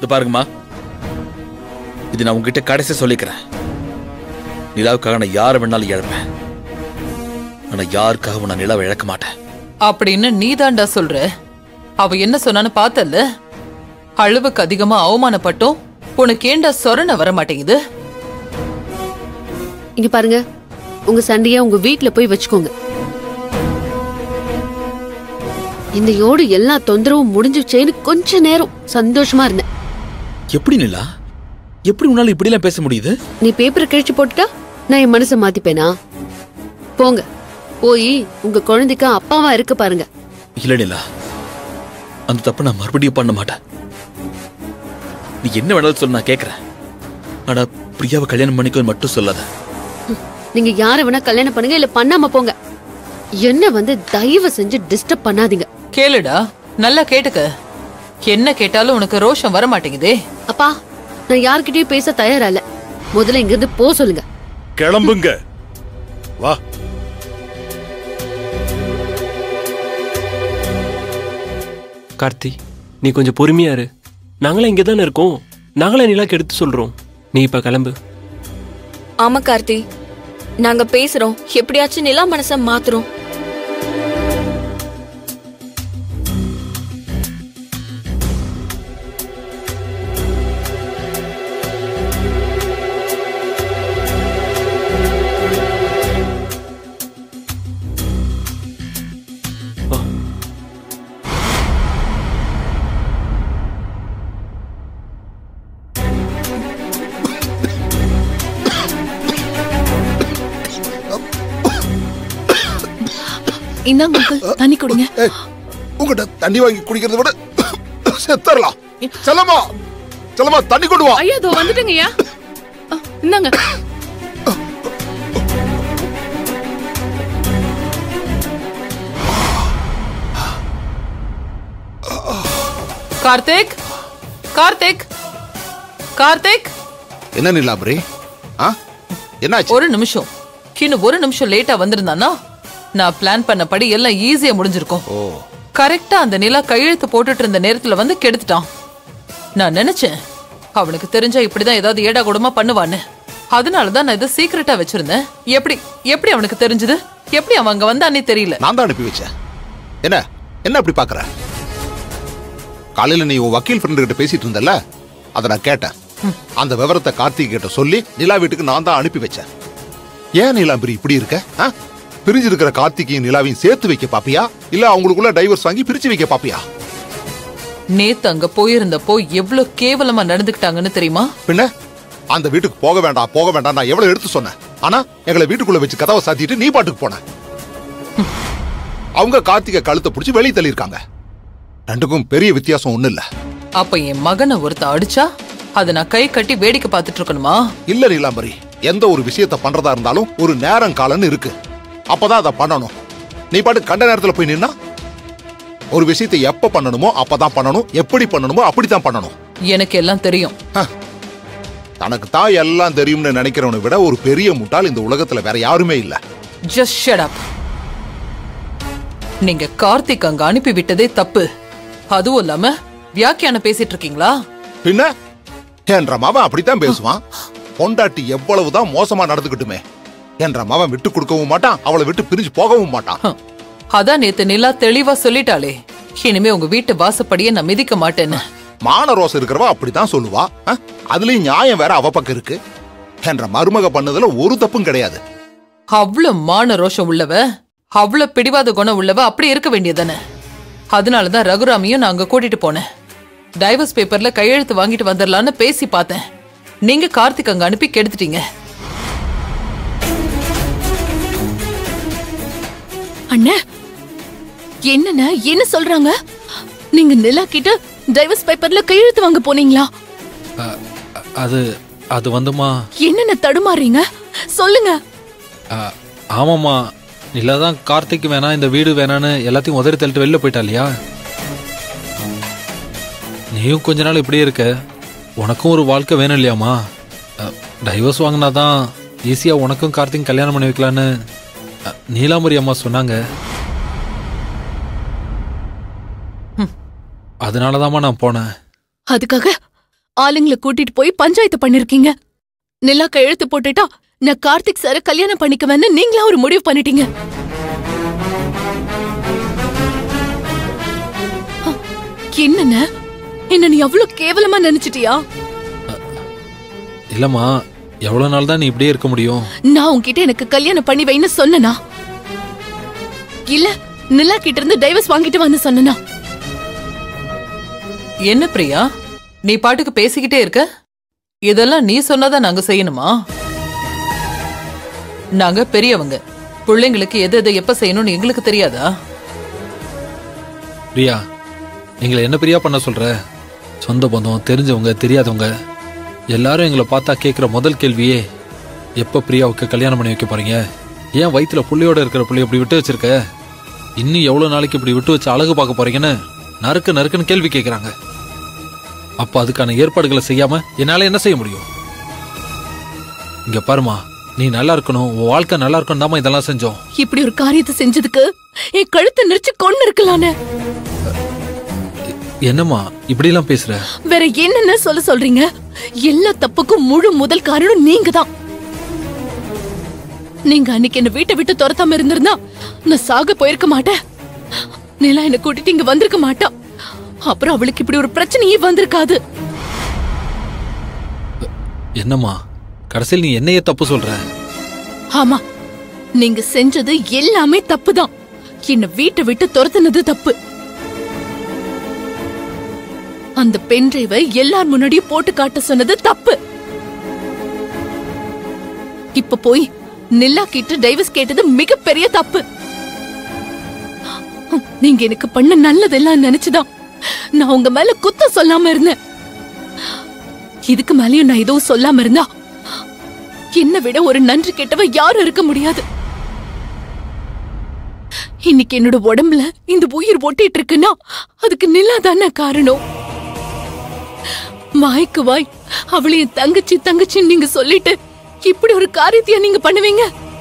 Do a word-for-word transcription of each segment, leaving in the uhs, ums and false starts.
இது பாருங்கம்மா, இது நான் உங்ககிட்ட கடைசி சொல்லிக்கிறேன். நிலாவுக்காக நான் யாரை வேணாலும் இழப்பேன், ஆனா யாருக்காகவும் நான் நிலாவை இழக்க மாட்டேன். அப்படின்னு நீதாண்டா சொல்ற. அவ என்ன சொன்னான்னு பார்த்தல்ல? அளவுக்கு அதிகமா அவமானப்பட்டோம் உனக்கு ஏண்டா சொரண வர மாட்டேங்குது? இங்க பாருங்க, உங்க சண்டைய உங்க வீட்டுல போய் வச்சுக்கோங்க. இந்த யோடு எல்லா தொந்தரவும் முடிஞ்சுச்சேன்னு கொஞ்ச நேரம் சந்தோஷமா இருந்தேன். எப்படி நிலா, எப்படி உன்னால இப்படி எல்லாம் பேச முடியுது? நீ பேப்பரை கிழிச்சு போட்டுட்டா நான் என் மனசை மாத்திப்பேனா? போங்க, போய் உங்க குழந்தைக்கு அப்பாவா இருக்க பாருங்க. இல்ல நிலா, அந்த தப்பு நான் மறுபடியும் பண்ண மாட்டேன். நீ என்ன வேணாலும் சொல்ல, நான் கேக்குறேன். ஆனா பிரியாவை கல்யாணம் பண்ணிக்கோ மட்டும் சொல்லாத. நீங்க யார வேணா கல்யாணம் பண்ணுங்க, இல்ல பண்ணாம போங்க. என்ன வந்து தயவு செஞ்சு டிஸ்டர்ப் பண்ணாதீங்க. கேளுடா, நல்லா கேட்டுக்க. என்ன கேட்டாலும் உனக்கு ரோஷம் வர மாட்டேங்குதே. அப்பா, நான் யார்கிட்டயும் பேச தயாரா இல்ல. முதல்ல இங்க இருந்து போ சொல்லுங்க. கிளம்புங்க. வா. கார்த்தி, நீ கொஞ்சம் பொறுமையா இரு. நாங்களே இங்க தானே இருக்கோம். நாங்களே நிலாக்கு எடுத்து சொல்றோம். நீ இப்ப கிளம்பு. ஆமா கார்த்தி, நாங்க பேசுறோம். எப்படியாச்சும் நிலா மனச மாத்துறோம். இந்தாங்க அங்கிள், தண்ணி குடிங்க. உங்ககிட்ட தண்ணி வாங்கி குடிக்கிறத விட செத்தரலாம். செல்லமா, செல்லமா தண்ணி கொண்டு வா. ஐயா, இதோ வந்துட்டேங்கய்யா. இந்தாங்க. கார்த்திக், கார்த்திக், கார்த்திக். என்ன நிலாபரி? என்னாச்சு? ஒரு நிமிஷம். இன்னும் ஒரு நிமிஷம் லேட்டா வந்திருந்தானா நான் பிளான் பண்ணபடி எல்லாம் ஈஸியா முடிஞ்சிருக்கும். கரெக்டா அந்த நிலா கையெழுத்து போட்டுட்டு இருந்த நேரத்துல வந்து கெடுத்துட்டான். நான் நினைச்சேன் அவனுக்கு தெரிஞ்சா இப்படிதான் ஏதாவது ஏடா கூடமா பண்ணுவான்னு. அதனாலதான் நான் இதை சீக்கிரட்டா வச்சிருந்தேன். எப்படி எப்படி அவனுக்கு தெரிஞ்சது? எப்படி அவன் அங்க வந்தானே தெரியல. நான் தான் அனுப்பி வச்சேன். என்ன என்ன அப்படி பாக்குற? காலையில நீ உன் வக்கீல் ஃப்ரெண்டு கிட்ட பேசிட்டு இருந்தல, அதை நான் கேட்டேன். அந்த விவரத்தை கார்த்திக் கிட்ட சொல்லி நிலா வீட்டுக்கு நான் தான் அனுப்பி வச்சேன். ஏன் நிலாம்பரி இப்படி இருக்க? பிரிஞ்சு இருக்கிற கார்த்திகையும் நிலாவையும் சேர்த்து வைக்க பாப்பியா, இல்ல அவங்களுக்குள்ள டைவர்ஸ் வாங்கி பிரிச்சு வைக்க பாப்பியா? நேத்து அங்க போயிருந்தப்போ எவ்வளவு கேவலமா நடந்துக்கிட்டாங்கன்னு தெரியுமா? பின்ன அந்த வீட்டுக்கு போக வேண்டாம் போக வேண்டாம் நான் எவ்வளவு எடுத்து சொன்னேன். ஆனா எங்களை வீட்டுக்குள்ள வச்சு கதவை சாத்திட்டு நீ பாட்டுக்கு போன. அவங்க கார்த்திகை கழுத்தை பிடிச்சி வெளியே தள்ளியிருக்காங்க. ரெண்டுக்கும் பெரிய வித்தியாசம் ஒண்ணு இல்ல. அப்ப என் மகனை ஒருத்த அடிச்சா அதை நான் கை கட்டி வேடிக்கை பார்த்துட்டு இருக்கணுமா? இல்ல நீலாம்பரி, எந்த ஒரு விஷயத்த பண்றதா இருந்தாலும் ஒரு நேரம் காலன்னு இருக்கு. அப்பதான் அதை பண்ணணும். நீ பாட்டு கண்ட நேரத்துல போய் நின்னா ஒரு விஷயத்தை எப்ப பண்ணணுமோ அப்பதான் பண்ணணும், எப்படி பண்ணணுமோ அப்படித்தான் பண்ணணும். எனக்கு எல்லாம் தெரியும். தனக்கு தான் எல்லாம் தெரியும்னு நினைக்கிறவனை விட ஒரு பெரிய முட்டாள் இந்த உலகத்துல வேற யாருமே இல்ல. Just shut up. நீங்க கார்த்திக் அங்க அனுப்பி விட்டதே தப்பு. அதுவும் இல்லாம வியாக்கியானம் பேசிட்டு இருக்கீங்களா? பின்ன என்ற மாவன் அப்படித்தான் பேசுவான். பொண்டாட்டி எவ்வளவுதான் மோசமா நடந்துக்கிட்டுமே என்ற மாவன் விட்டு கொடுக்கவும் மாட்டான், அவளை விட்டு பிரிஞ்சு போகவும் மாட்டான். அதான் நேத்து நிலா தெளிவா சொல்லிட்டாளே, இனிமே உங்க வீட்டு வாசப்படியே நான் மிதிக்க மாட்டேன்னு. மான ரோசம் இருக்கிறவா அப்படித்தான் சொல்லுவா. அதுலயும் நியாயம் வேற அவ பக்கம் இருக்கு. என்ற மருமக பண்ணதுல ஒரு தப்பும் கிடையாது. அவ்வளவு மான ரோஷம் உள்ளவ, அவ்வளவு பிடிவாத குணம் உள்ளவ அப்படி இருக்க வேண்டியதானே. அதனாலதான் ரகுராமியும் நான் அங்க கூட்டிட்டு போனேன். டைவர்ஸ் பேப்பர்ல கையெழுத்து வாங்கிட்டு வந்துடலான்னு பேசி பார்த்தேன். நீங்க கார்த்திக் அங்க அனுப்பி கெடுத்துட்டீங்க. அண்ணா, என்னண்ண என்ன சொல்றாங்க? நீங்க நிலா கிட்ட டைவர்ஸ் பேப்பர்ல கையெழுத்து வாங்க போனீங்களா? அது அது வந்துமா. என்னென்ன தடுமாறீங்க சொல்லுங்க. ஆமாம்மா, நிலாதான் கார்த்திக் வேணா இந்த வீடு வேணான்னு எல்லாத்தையும் உதறி தள்ளிட்டு வெளில போயிட்டா இல்லையா? நீயும் கொஞ்ச நாள் இப்படியே இருக்க, உனக்கும் ஒரு வாழ்க்கை வேணும் இல்லையாமா? டைவர்ஸ் வாங்கினாதான் ஈஸியா உனக்கும் கார்த்திக் கல்யாணம் பண்ணி வைக்கலான்னு நீலாம்பரி அம்மா சொன்னாங்க. அதனாலதாம்மா நான் போனேன். அதுக்காக ஆளுங்களை கூட்டிட்டு போய் பஞ்சாயத்து பண்ணிருக்கீங்க. நிலா கையெழுத்து போட்டுட்டா நான் கார்த்திக் சார கல்யாணம் பண்ணிக்குவேன்னு நீங்களா ஒரு முடிவு பண்ணிட்டீங்க. என்னன்னு என்ன நீ அவ்வளவு கேவலமா நினைச்சிட்டியா? இல்லம்மா, எவ்வளவு நாள் தான் நீ இப்படியே இருக்க முடியும்? நான் உன்கிட்ட எனக்கு கல்யாணம் பண்ணி வைன்னு சொன்னனா? இல்ல நிலா கிட்ட இருந்து டைவர்ஸ் வாங்கிட்டு வந்து சொன்னனா? என்ன பிரியா, நீ பாட்டுக்கு பேசிக்கிட்டே இருக்க? இதெல்லாம் நீ சொன்னதான் நாங்க செய்யணுமா? நாங்க பெரியவங்க, பிள்ளைங்களுக்கு எது எதை எப்ப செய்யணும்னு எங்களுக்கு தெரியாதா? பிரியா, எங்களை என்ன பிரியா பண்ண சொல்ற? சொந்த பந்தம், தெரிஞ்சவங்க, தெரியாதவங்க எல்லாரும் எங்களை பார்த்தா கேட்குற முதல் கேள்வியே, எப்போ பிரியாவுக்கு கல்யாணம் பண்ணி வைக்க போறீங்க? ஏன் வயிற்றுல புள்ளையோட இருக்கிற புள்ளைய இப்படி விட்டு வச்சிருக்க? இன்னும் எவ்வளோ நாளைக்கு இப்படி விட்டு வச்சு அழகு பார்க்க போறீங்கன்னு நறுக்கு நறுக்குன்னு கேள்வி கேட்குறாங்க. அப்போ அதுக்கான ஏற்பாடுகளை செய்யாம என்னால் என்ன செய்ய முடியும்? இங்க பாருமா, நீ நல்லா இருக்கணும், உன் வாழ்க்கை நல்லா இருக்கணும் தாமா இதெல்லாம் செஞ்சோம். இப்படி ஒரு காரியத்தை செஞ்சதுக்கு என் கழுத்தை நெரிச்சு கொண்டு இருக்கலானே. என்னம்மா இப்படி எல்லாம் பேசுற? வேற என்னென்ன சொல்ல சொல்றீங்க? எல்லா தப்புக்கும் முழு முதல் காரணம் நீங்க தான். நீங்க அன்னைக்கு என்ன வீட்டை விட்டு துரத்தாம இருந்திருந்தா நான் சாக போயிருக்க மாட்டேன். நிலா என்ன கூட்டிட்டு இங்க வந்திருக்க மாட்டா. அப்புறம் அவளுக்கு இப்படி ஒரு பிரச்சனையே வந்திருக்காது. என்னம்மா, கடைசியில் நீ என்னையே தப்பு சொல்ற? ஆமா, நீங்க செஞ்சது எல்லாமே தப்புதான். என்ன வீட்டை விட்டு துரத்துனது தப்பு. அந்த பென் டிரைவை எல்லார் முன்னாடியும் போட்டு காட்ட சொன்னது தப்பு. இப்ப போய் நிலா கிட்ட டைவர்ஸ் கேட்டது மிகப்பெரிய தப்பு. நீங்க எனக்கு பண்ண நல்லதெல்லாம் நினைச்சுதான் நான் உங்க மேல குத்தம் சொல்லாம இருந்தேன். இதுக்கு மேலயும் நான் எதுவும் சொல்லாம இருந்தா என்ன விட ஒரு நன்றி கெட்டவ யாரும் இருக்க முடியாது. இன்னைக்கு என்னோட உடம்புல இந்த உயிர் ஒட்டிட்டு இருக்குன்னா அதுக்கு நிலா தானே காரணம். வாய்க்கு வாய் அவளை என் தங்கச்சி தங்கச்சின்னு நீங்க சொல்லிட்டு இப்படி ஒரு காரியத்தையா நீங்க பண்ணுவீங்க?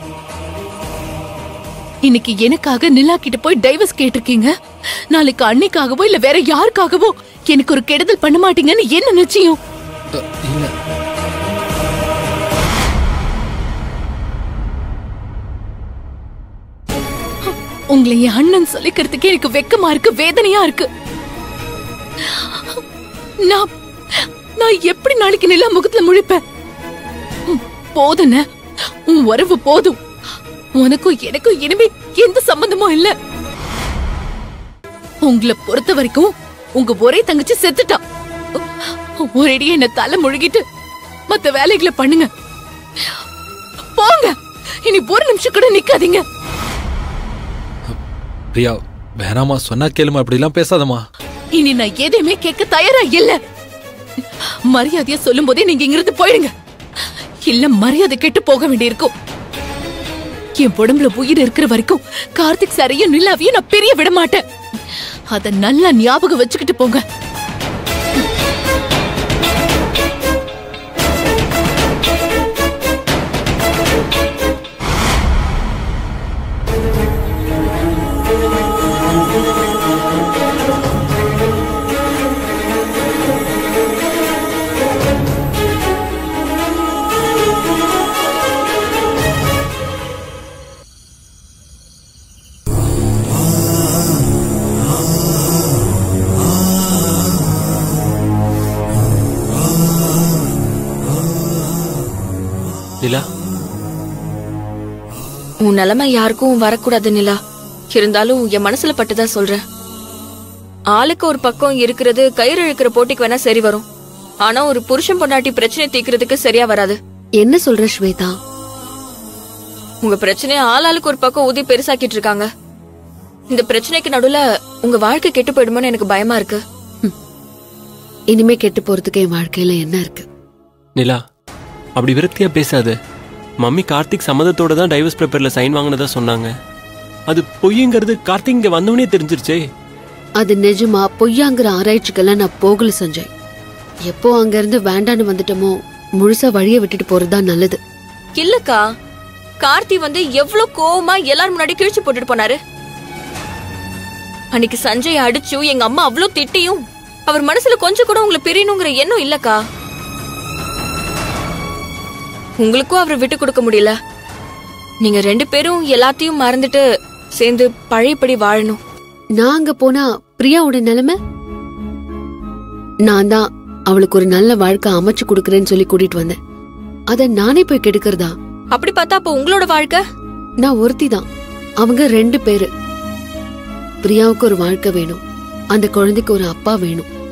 இன்னைக்கு எனக்காக நிலா கிட்ட போய் டைவர்ஸ் கேட்டிருக்கீங்க. நாளைக்கு அன்னைக்காகவோ இல்ல வேற யாருக்காகவோ எனக்கு ஒரு கெடுதல் பண்ண மாட்டீங்கன்னு என்ன நிச்சயம்? உங்களை என் அண்ணன் சொல்லிக்கிறதுக்கே எனக்கு வெக்கமா இருக்கு, வேதனையா இருக்கு. நான் நான் எப்படி நாளைக்கு நிலா முகத்துல முழிப்பேன்? போதுன உன் உறவு போதும். உனக்கும் எனக்கும் இனிமே எந்த சம்பந்தமும் இல்ல. உங்களை பொறுத்த வரைக்கும் உங்க ஒரே தங்கச்சி செத்துட்டா. ஒரேடியே என்ன தலை முழுகிட்டு மத்த வேலைகளை பண்ணுங்க. போங்க, இனி ஒரு நிமிஷம் கூட நிக்காதீங்க. பிரியா, வேணாமா, சொன்னா கேளுமா, அப்படி எல்லாம் பேசாதமா. இனி நான் எதையுமே கேட்க தயாரா இல்ல. மரியாதையா சொல்லும் போதே நீங்க இங்கிருந்து போயிடுங்க. இல்ல மரியாதை கெட்டு போக வேண்டியிருக்கும். என் உடம்புல உயிர் இருக்கிற வரைக்கும் கார்த்திக் சாரையும் நிலாவையும் நான் பெரிய விட மாட்டேன். அத நல்லா ஞாபகம் வச்சுக்கிட்டு போங்க. நிலா, உன் நிலைமை யாருக்கும் வரக்கூடாது நிலா. இருந்தாலும் என் மனசுல பட்டுதான் சொல்றேன். ஆளுக்கு ஒரு பக்கம் இருக்கிறது கயிறு இழுக்கிற போட்டிக்கு வேணா சரி வரும். ஆனா ஒரு புருஷன் பொண்டாட்டி பிரச்சனை தீக்கிறதுக்கு சரியா வராது. என்ன சொல்ற ஸ்வேதா? உங்க பிரச்சனைய ஆளாளுக்கு ஒரு பக்கம் ஊதி பெருசாக்கிட்டு இருக்காங்க. இந்த பிரச்சனைக்கு நடுவுல உங்க வாழ்க்கை கெட்டு போயிடுமோன்னு எனக்கு பயமா இருக்கு. இனிமே கெட்டு போறதுக்கு என் வாழ்க்கையில என்ன இருக்கு? நிலா, அப்படி விரக்தியா பேசாது. மம்மி கார்த்திக் சம்மதத்தோட தான் டைவர்ஸ் பேப்பர்ல சைன் வாங்கினதா சொன்னாங்க. அது பொய்யுங்கிறது கார்த்திக் இங்க வந்தவனே தெரிஞ்சிருச்சே. அது நிஜமா பொய்யாங்கிற ஆராய்ச்சிக்கெல்லாம் நான் போகல சஞ்சய். எப்போ அங்க இருந்து வேண்டான்னு வந்துட்டோமோ முழுசா வழிய விட்டுட்டு போறதுதான் நல்லது. இல்லக்கா, கார்த்தி வந்து எவ்வளவு கோவமா எல்லாரும் முன்னாடி கிழிச்சு போட்டுட்டு போனாரு. அன்னைக்கு சஞ்சய் அடிச்சு எங்க அம்மா அவ்வளவு திட்டியும் அவர் மனசுல கொஞ்சம் கூட உங்களை பிரியணுங்கிற எண்ணம் இல்லக்கா. உங்களுக்கும் அவரை விட்டு கொடுக்க முடியல. நீங்க ரெண்டு பேரும் எல்லாத்தையும் மறந்துட்டு சேர்ந்து பழையபடி வாழணும். நான் அங்க போனா பிரியாவோட நிலைமை, நான் தான் அவளுக்கு ஒரு நல்ல வாழ்க்கை அமைச்சு கொடுக்கறேன்னு சொல்லி கூட்டிட்டு வந்தேன். அத நானே போய் கெடுக்கிறதா? அப்படி பார்த்தா அப்ப உங்களோட வாழ்க்கை? நான் ஒருத்தி தான், அவங்க ரெண்டு பேரு. பிரியாவுக்கு ஒரு வாழ்க்கை வேணும், அந்த குழந்தைக்கு ஒரு அப்பா வேணும்.